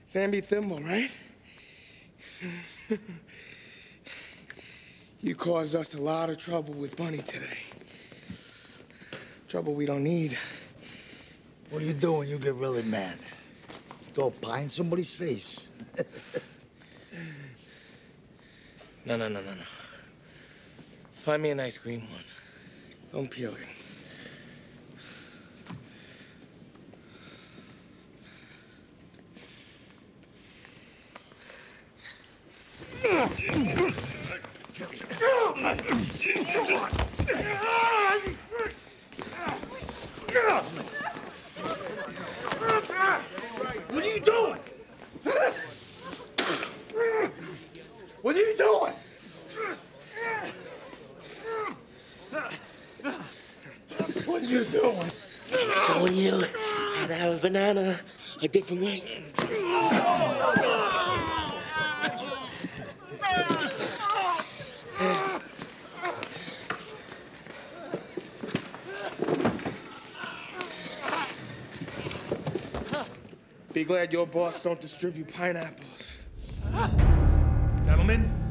Sammy Thimble, right? You caused us a lot of trouble with Bunny today. Trouble we don't need. What do you do when you get really mad? Throw a pie in somebody's face. No. Find me a nice green one. Don't peel it. What are you doing? What are you doing? What are you doing? I'm showing you how to have a banana a different way. Be glad your boss don't distribute pineapples. Gentlemen,